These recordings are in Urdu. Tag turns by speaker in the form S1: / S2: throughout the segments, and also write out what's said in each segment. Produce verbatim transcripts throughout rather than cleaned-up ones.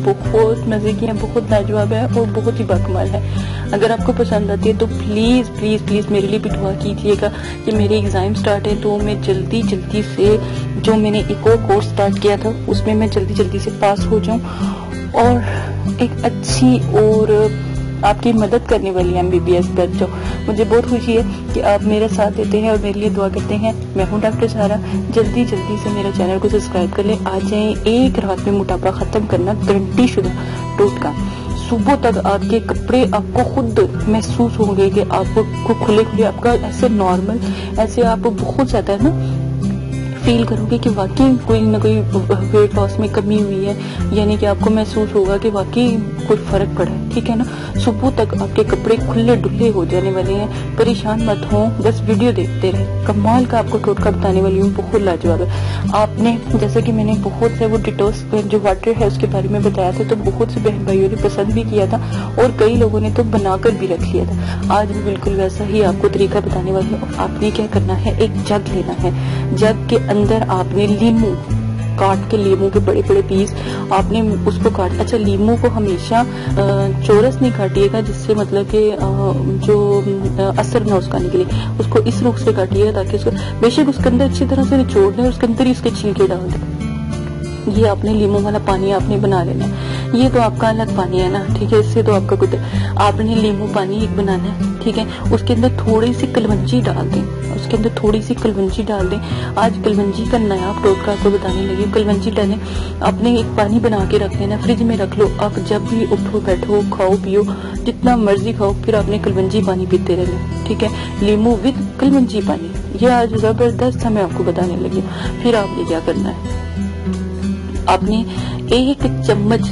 S1: بہت مزے کی ہیں، بہت لاجواب ہے اور بہت ہی باکمال ہے۔ اگر آپ کو پسند آتی ہے تو پلیز پلیز پلیز میرے لیے بھی دعا کیجیے گا کہ میرے ایگزام سٹارٹ ہے تو میں جلدی جلدی سے جو میں نے ایک اور کورس سٹارٹ کیا تھا اس میں میں جلدی جلدی سے پاس ہو جاؤں اور ایک اچھی اور آپ کی مدد کرنے والی ایم بی بی ایس بن جاؤ۔ مجھے بہت خوشی ہے کہ آپ میرا ساتھ دیتے ہیں اور میرے لیے دعا کرتے ہیں۔ میں ہوں ڈاکٹر سارا، جلدی جلدی سے میرے چینل کو سبسکرائب کر لیں۔ آ جائیں، ایک رات میں موٹاپا ختم کرنا گارنٹی شدہ ٹوٹکا۔ صبح تک آپ کے کپڑے آپ کو خود محسوس ہوں گے کہ آپ کو کھلے کھلے، آپ کا ایسے نارمل، ایسے آپ بہت زیادہ ہے نا فیل کرو گے کہ واقعی کوئی نہ کوئی ویٹ لاس میں کمی ہوئی ہے، یعنی کہ آپ کو محسوس ہوگا کہ واقعی کوئی فرق پڑا ہے، ٹھیک ہے نا۔ صبح تک آپ کے کپڑے کھلے ڈلے ہو جانے والے ہیں، پریشان مت ہوں، بس ویڈیو دیکھتے رہیں۔ کمال کا آپ کو ٹوٹکا بتانے والی ہوں، بہت لاجواب ہے۔ آپ نے جیسے کہ میں نے بہت سے وہ ڈیٹوس جو واٹر ہے اس کے بارے میں بتایا تھا تو بہت سے بہن بھائیوں نے پسند بھی کیا تھا اور کئی لوگوں نے تو بنا کر بھی رکھ لیا تھا۔ آج بھی بالکل ویسا ہی آپ کو طریقہ بتانے والی ہوں۔ آپ نے کیا کرنا ہے، ایک جگ لینا ہے، جگ کے اندر آپ نے لیمو کاٹ کے، لیمو کے بڑے بڑے پیس آپ نے اس کو کاٹ، اچھا لیمو کو ہمیشہ چورس نہیں کاٹیے گا جس سے مطلب کہ جو اثر نہ اس کا نکلے، اس کو اس رخ سے کاٹیے گا تاکہ اس کو بے شک اس کے اندر اچھی طرح سے نچوڑ دیں، اس کے اندر ہی اس کے چھلکے ڈال دیں۔ یہ آپ نے لیمو والا پانی آپ نے بنا لینا ہے، یہ تو آپ کا الگ پانی ہے نا، ٹھیک ہے، اس سے تو آپ کا کچھ، آپ نے لیمو پانی ایک بنانا ہے، ٹھیک ہے، اس کے اندر تھوڑی سی کلونجی ڈال دیں، اس کے اندر تھوڑی سی کلونجی ڈال دیں۔ آج کلونجی کا نیا ٹوٹکا آپ کو بتانے لگی، کلونجی ڈالیں، آپ نے ایک پانی بنا کے رکھ لینا، فریج میں رکھ لو، آپ جب بھی اٹھو بیٹھو کھاؤ پیو جتنا مرضی کھاؤ، پھر آپ نے کلونجی پانی پیتے رہنا، ٹھیک ہے، لیمو وتھ کلونجی پانی، یہ آج زبردست میں آپ کو بتانے لگی۔ پھر آپ نے کیا کرنا ہے، آپ نے ایک چمچ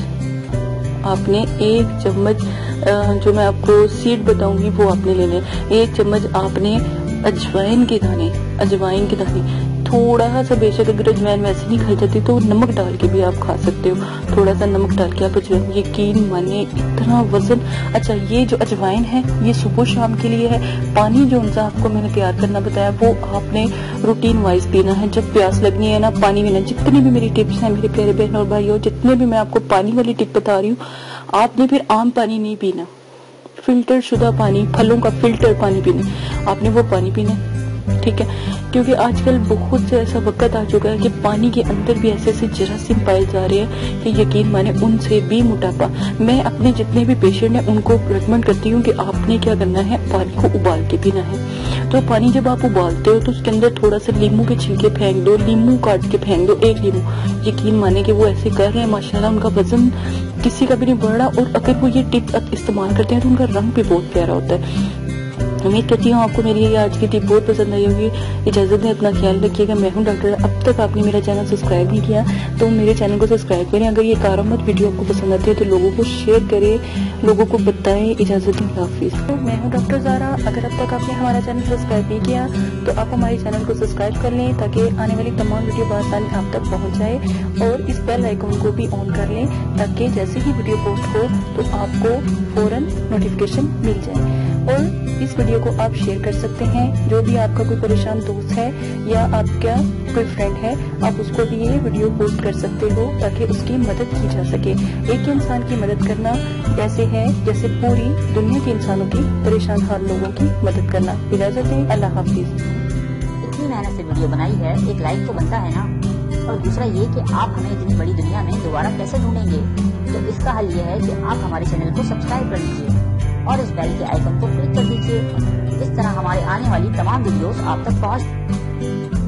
S1: آپ نے ایک چمچ جو میں آپ کو سیڈ بتاؤں گی وہ آپ نے لینے، ایک چمچ آپ نے اجوائن کے دانے اجوائن کے دانے تھوڑا سا، بے شک اگر اجوائن ویسے نہیں کھائی جاتی تو نمک ڈال کے بھی آپ کھا سکتے ہو، تھوڑا سا نمک ڈال کے آپ اجوائن، یقین مانے اتنا وزن۔ اچھا یہ جو اجوائن ہے یہ صبح شام کے لیے ہے، پانی جو ان سے آپ کو میں نے تیار کرنا بتایا وہ آپ نے روٹین وائز پینا ہے، جب پیاس لگنی ہے نا پانی پینا۔ جتنی بھی میری ٹپس ہیں میرے پیارے بہن اور بھائیوں، جتنے بھی میں آپ کو پانی والی ٹپ بتا رہی ہوں، آپ نے پھر عام پانی نہیں پینا، فلٹر شدہ پانی، پھلوں کا فلٹر پانی پینا، آپ نے وہ پانی پینا، ٹھیک ہے، کیونکہ آج کل بہت سے ایسا وقت آ چکا ہے کہ پانی کے اندر بھی ایسے ایسے جراثیم پائے جا رہے ہیں کہ یقین مانے ان سے بھی موٹاپا۔ میں اپنے جتنے بھی پیشنٹ ہیں ان کو ریکمنڈ کرتی ہوں کہ آپ نے کیا کرنا ہے، پانی کو ابال کے پینا ہے۔ تو پانی جب آپ ابالتے ہو تو اس کے اندر تھوڑا سا لیمو کے چھلکے پھینک دو، لیمو کاٹ کے پھینک دو، ایک لیمو، یقین مانے کہ وہ ایسے کر رہے ہیں ماشاءاللہ ان کا وزن کسی کا بھی نہیں بڑھ رہا، اور اگر وہ یہ ٹپ استعمال کرتے ہیں تو ان کا رنگ بھی بہت پیارا ہوتا ہے۔ امید کرتی ہوں آپ کو میری یہ آج کی ٹپ بہت پسند آئی ہوگی۔ اجازت دیں، اپنا خیال رکھیے گا، میں ہوں ڈاکٹر۔ اب تک آپ نے میرا چینل سبسکرائب نہیں کیا تو میرے چینل کو سبسکرائب کریں، اگر یہ کارآمد ویڈیو آپ کو پسند آتی ہے تو لوگوں کو شیئر کریں، لوگوں کو بتائیں۔ اجازت دیں، اللہ حافظ۔ تو میں ہوں ڈاکٹر زارا، اگر اب تک آپ نے ہمارا چینل سبسکرائب نہیں کیا تو آپ ہمارے چینل کو سبسکرائب کر لیں تاکہ آنے والی تمام ویڈیو بآسانی آپ تک پہنچ جائے، اور اس بیل آئیکن کو بھی آن کر لیں تاکہ جیسے ہی ویڈیو پوسٹ ہو تو آپ کو فوراً نوٹیفیکیشن مل جائے۔ اور اس ویڈیو کو آپ شیئر کر سکتے ہیں، جو بھی آپ کا کوئی پریشان دوست ہے یا آپ کا کوئی فرینڈ ہے، آپ اس کو بھی یہ ویڈیو پوسٹ کر سکتے ہو تاکہ اس کی مدد کی جا سکے۔ ایک انسان کی مدد کرنا ایسے ہے جیسے پوری دنیا کے انسانوں کی پریشان حال لوگوں کی مدد کرنا۔ اجازت دیں، اللہ حافظ۔
S2: اتنی محنت سے ویڈیو بنائی ہے، ایک لائک تو بنتا ہے نا، اور دوسرا یہ کہ آپ ہمیں اتنی بڑی دنیا میں دوبارہ کیسے ڈھونڈیں گے، تو اس کا حل یہ ہے کہ آپ ہمارے چینل کو سبسکرائب کر لیجیے اور اس بیل کے آئیکن کو کلک کر دیجیے، اس طرح ہمارے آنے والی تمام ویڈیوز آپ تک پہنچ